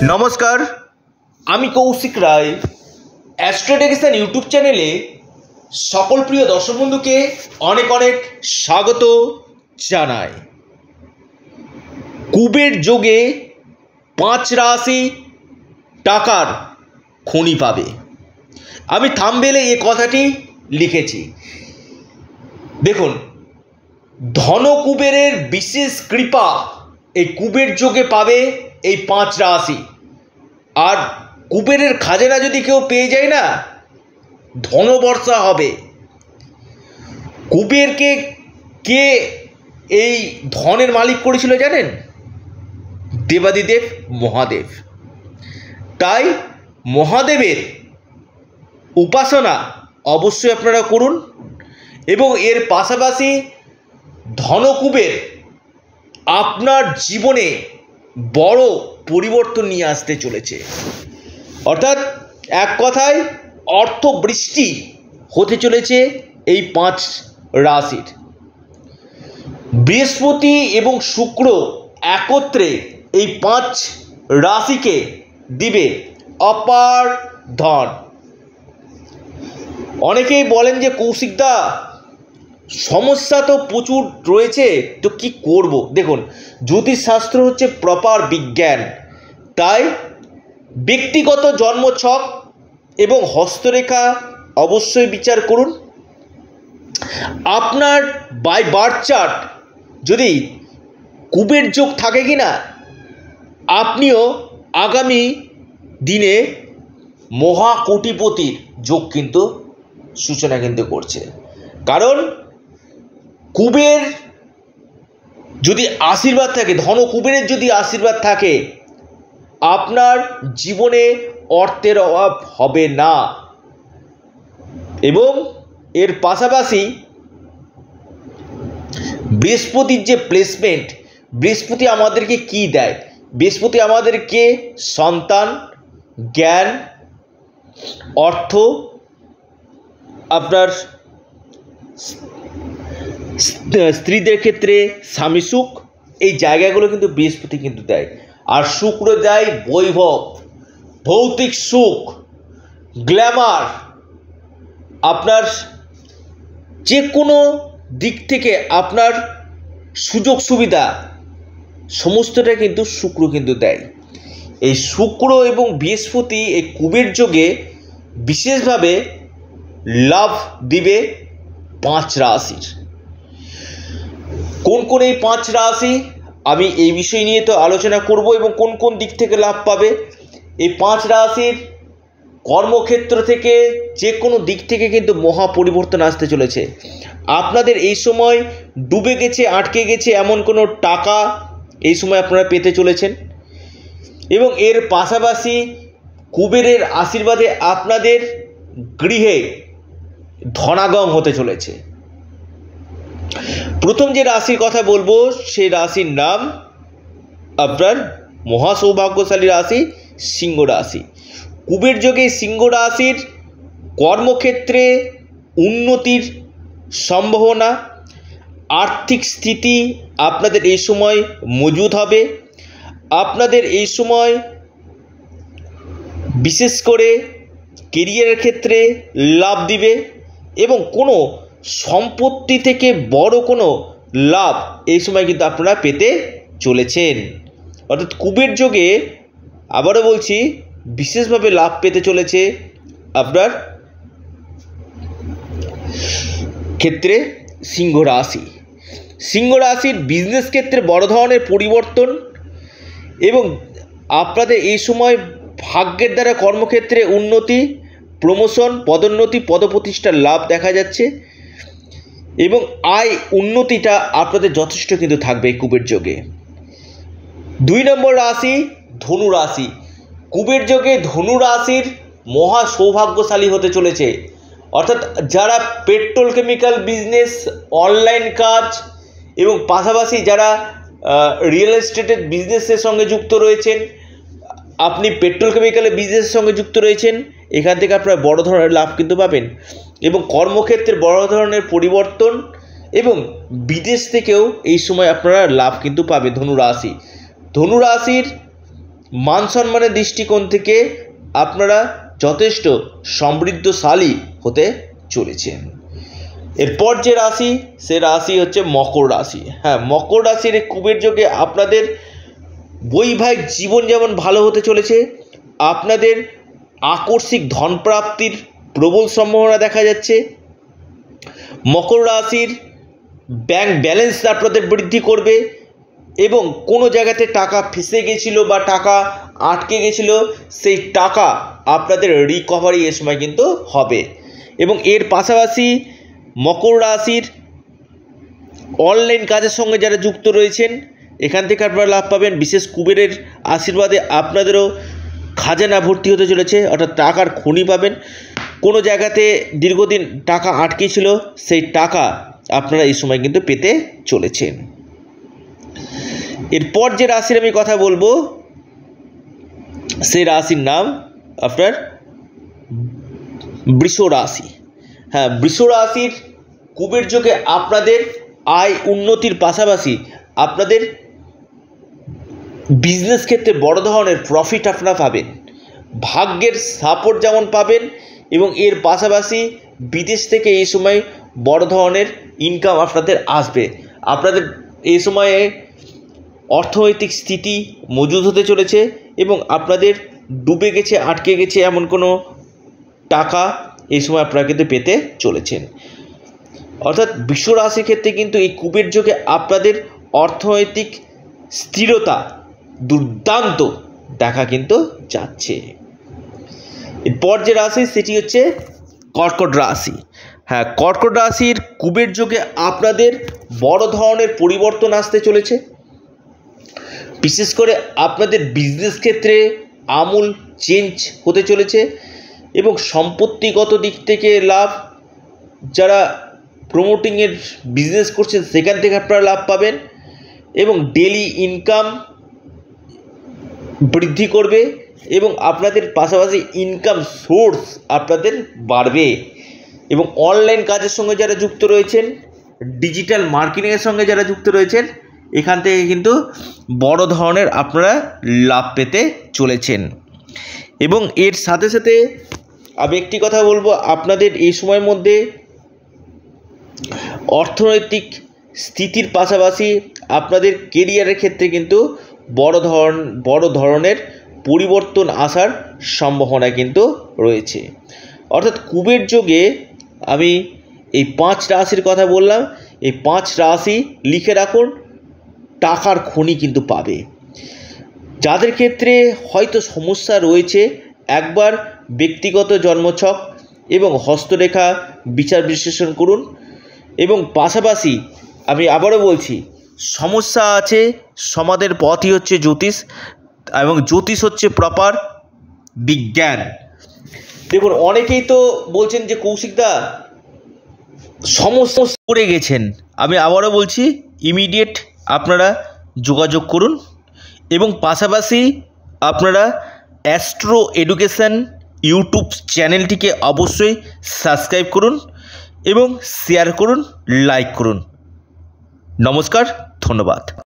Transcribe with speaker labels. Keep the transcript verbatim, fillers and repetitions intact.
Speaker 1: নমস্কার, আমি কৌশিক রায়। অ্যাস্ট্রোডিকশন ইউটিউব চ্যানেলে সকল প্রিয় দর্শক বন্ধুকে অনেক অনেক স্বাগত জানাই। কুবের যোগে পাঁচ রাশি টাকার খনি পাবে। আমি থাম্বনেলে এই কথাটি লিখেছি। দেখুন, ধন কুবেরের বিশেষ কৃপা এই কুবের যোগে পাবে এই পাঁচ রাশি। আর কুবেরের খাজানা যদি কেউ পেয়ে যায় না, ধনবর্ষা হবে। কুবেরকে কে এই ধনের মালিক করেছিল জানেন? দেবাদিদেব মহাদেব। তাই মহাদেবের উপাসনা অবশ্যই আপনারা করুন। এবং এর পাশাপাশি ধনকুবের আপনার জীবনে বড় পরিবর্তন নিয়ে আসতে চলেছে। অর্থাৎ এক কথায় অর্থ বৃষ্টি হতে চলেছে এই পাঁচ রাশির। বৃহস্পতি এবং শুক্র একত্রে এই পাঁচ রাশিকে দিবে অপার ধন। অনেকেই বলেন যে কৌশিকদা, সমস্যা তো প্রচুর রয়েছে, তো কি করব? দেখুন, জ্যোতিষশাস্ত্র হচ্ছে প্রপার বিজ্ঞান। তাই ব্যক্তিগত জন্মছক এবং হস্তরেখা অবশ্যই বিচার করুন। আপনার বাই বার্থ চার্ট যদি কুবের যোগ থাকে কি না, আপনিও আগামী দিনে মহাকোটিপতির যোগ কিন্তু সূচনা কিন্তু করছে। কারণ কুবের যদি আশীর্বাদ থাকে, ধন কুবেরের যদি আশীর্বাদ থাকে, আপনার জীবনে অর্থের অভাব হবে না। এবং এর পাশাপাশি বৃহস্পতির যে প্লেসমেন্ট, বৃহস্পতি আমাদেরকে কি দেয়? বৃহস্পতি আমাদেরকে সন্তান, জ্ঞান, অর্থ, আপনার স্ত্রীদের ক্ষেত্রে স্বামী সুখ, এই জায়গাগুলো কিন্তু বৃহস্পতি কিন্তু দেয়। আর শুক্র দেয় বৈভব, ভৌতিক সুখ, গ্ল্যামার। আপনার যে কোনো দিক থেকে আপনার সুযোগ সুবিধা সমস্তটা কিন্তু শুক্র কিন্তু দেয়। এই শুক্র এবং বৃহস্পতি এই কুবের যোগে বিশেষভাবে লাভ দিবে পাঁচ রাশির। কোন কোন এই পাঁচ রাশি, আমি এই বিষয় নিয়ে তো আলোচনা করব। এবং কোন কোন দিক থেকে লাভ পাবে এই পাঁচ রাশির। কর্মক্ষেত্র থেকে যে কোনো দিক থেকে কিন্তু মহা পরিবর্তন আসতে চলেছে। আপনাদের এই সময় ডুবে গেছে, আটকে গেছে এমন কোনো টাকা এই সময় আপনারা পেতে চলেছেন। এবং এর পাশাপাশি কুবেরের আশীর্বাদে আপনাদের গৃহে ধনাগম হতে চলেছে। প্রথম যে রাশির কথা বলবো, সেই রাশির নাম আপনার মহা সৌভাগ্যশালী রাশি সিংহ রাশি। কুবের যোগে সিংহ রাশির কর্মক্ষেত্রে উন্নতির সম্ভাবনা, আর্থিক স্থিতি আপনাদের এই সময় মজবুত হবে। আপনাদের এই সময় বিশেষ করে কেরিয়ারের ক্ষেত্রে লাভ দিবে। এবং কোনো সম্পত্তি থেকে বড় কোনো লাভ এই সময় কিন্তু আপনারা পেতে চলেছেন। অর্থাৎ কুবের যোগে আবারও বলছি, বিশেষভাবে লাভ পেতে চলেছে আপনার ক্ষেত্রে সিংহ রাশি। সিংহ রাশির বিজনেস ক্ষেত্রে বড় ধরনের পরিবর্তন এবং আপনাদের এই সময় ভাগ্যের দ্বারা কর্মক্ষেত্রে উন্নতি, প্রমোশন, পদোন্নতি, পদপ্রতিষ্ঠার লাভ দেখা যাচ্ছে। এবং আয় উন্নতিটা আপনাদের যথেষ্ট কিন্তু থাকবে এই কুবের যোগে। দুই নম্বর রাশি ধনু রাশি। কুবের যোগে ধনু রাশির মহা সৌভাগ্যশালী হতে চলেছে। অর্থাৎ যারা পেট্রোল কেমিক্যাল বিজনেস, অনলাইন কাজ এবং পাশাপাশি যারা রিয়েল এস্টেটের বিজনেসের সঙ্গে যুক্ত রয়েছেন, আপনি পেট্রোল কেমিক্যালের বিজনেসের সঙ্গে যুক্ত রয়েছেন, এখান থেকে আপনারা বড় ধরনের লাভ কিন্তু পাবেন। এবং কর্মক্ষেত্রে বড় ধরনের পরিবর্তন এবং বিদেশ থেকেও এই সময় আপনারা লাভ কিন্তু পাবে ধনু রাশি। ধনু রাশির মান সম্মানের দৃষ্টিকোণ থেকে আপনারা যথেষ্ট সমৃদ্ধশালী হতে চলেছেন। এরপর যে রাশি, সে রাশি হচ্ছে মকর রাশি। হ্যাঁ, মকর রাশির কুবের যোগে আপনাদের বৈবাহিক জীবন যেমন ভালো হতে চলেছে, আপনাদের আকস্মিক ধনপ্রাপ্তির প্রবল সম্ভাবনা দেখা যাচ্ছে। মকর রাশির ব্যাংক ব্যালেন্স আপনাদের বৃদ্ধি করবে এবং কোনো জায়গাতে টাকা ফেসে গেছিলো বা টাকা আটকে গেছিলো, সেই টাকা আপনাদের রিকভারি এ সময় কিন্তু হবে। এবং এর পাশাপাশি মকর রাশির অনলাইন কাজের সঙ্গে যারা যুক্ত রয়েছেন, এখান থেকে আপনারা লাভ পাবেন। বিশেষ কুবেরের আশীর্বাদে আপনাদেরও খাজানা ভর্তি হতে চলেছে, অর্থাৎ টাকার খনি পাবেন। কোনো জায়গাতে দীর্ঘদিন টাকা আটকে ছিল, সেই টাকা আপনারা এই সময় কিন্তু পেতে চলেছেন। এরপর যে রাশির আমি কথা বলবো, সেই রাশির নাম আপনার বৃষ রাশি। হ্যাঁ, বৃষ রাশির কুবের যোগে আপনাদের আয় উন্নতির পাশাপাশি আপনাদের বিজনেস ক্ষেত্রে বড় ধরনের প্রফিট আপনারা পাবেন। ভাগ্যের সাপোর্ট যেমন পাবেন এবং এর পাশাপাশি বিদেশ থেকে এই সময় বড় ধরনের ইনকাম আপনাদের আসবে। আপনাদের এই সময়ে অর্থনৈতিক স্থিতি মজুদ হতে চলেছে এবং আপনাদের ডুবে গেছে, আটকে গেছে এমন কোনো টাকা এই সময় আপনারা কিন্তু পেতে চলেছেন। অর্থাৎ বৃষ রাশির ক্ষেত্রে কিন্তু এই কুবের যোগে আপনাদের অর্থনৈতিক স্থিরতা দুর্দান্ত দেখা কিন্তু যাচ্ছে। এরপর যে রাশি, সেটি হচ্ছে কর্কট রাশি। হ্যাঁ, কর্কট রাশির কুবের যোগে আপনাদের বড় ধরনের পরিবর্তন আসতে চলেছে। বিশেষ করে আপনাদের বিজনেস ক্ষেত্রে আমূল চেঞ্জ হতে চলেছে এবং সম্পত্তিগত দিক থেকে লাভ, যারা প্রমোটিংয়ের বিজনেস করছেন সেখান থেকে আপনারা লাভ পাবেন এবং ডেলি ইনকাম বৃদ্ধি করবে এবং আপনাদের পাশাপাশি ইনকাম সোর্স আপনাদের বাড়বে। এবং অনলাইন কাজের সঙ্গে যারা যুক্ত রয়েছেন, ডিজিটাল মার্কেটিংয়ের সঙ্গে যারা যুক্ত রয়েছেন, এখান থেকে কিন্তু বড় ধরনের আপনারা লাভ পেতে চলেছেন। এবং এর সাথে সাথে আমি একটি কথা বলবো, আপনাদের এই সময়ের মধ্যে অর্থনৈতিক স্থিতির পাশাপাশি আপনাদের কেরিয়ারের ক্ষেত্রে কিন্তু বড় ধরন বড় ধরনের পরিবর্তন আসার সম্ভাবনা কিন্তু রয়েছে। অর্থাৎ কুবের যোগে আমি এই পাঁচ রাশির কথা বললাম, এই পাঁচ রাশি লিখে রাখুন, টাকার খনি কিন্তু পাবে। যাদের ক্ষেত্রে হয়তো সমস্যা রয়েছে, একবার ব্যক্তিগত জন্মছক এবং হস্তরেখা বিচার বিশ্লেষণ করুন। এবং পাশাপাশি আমি আবারও বলছি, সমস্যা আছে, সমাধানের পথই হচ্ছে জ্যোতিষ, এবং জ্যোতিষ হচ্ছে প্রপার বিজ্ঞান। দেখুন, অনেকেই তো বলছেন যে কৌশিকদা সমস্যা করে গেছেন। আমি আবারও বলছি, ইমিডিয়েট আপনারা যোগাযোগ করুন এবং পাশাপাশি আপনারা অ্যাস্ট্রো এডুকেশন ইউটিউব চ্যানেলটিকে অবশ্যই সাবস্ক্রাইব করুন এবং শেয়ার করুন, লাইক করুন। নমস্কার, ধন্যবাদ।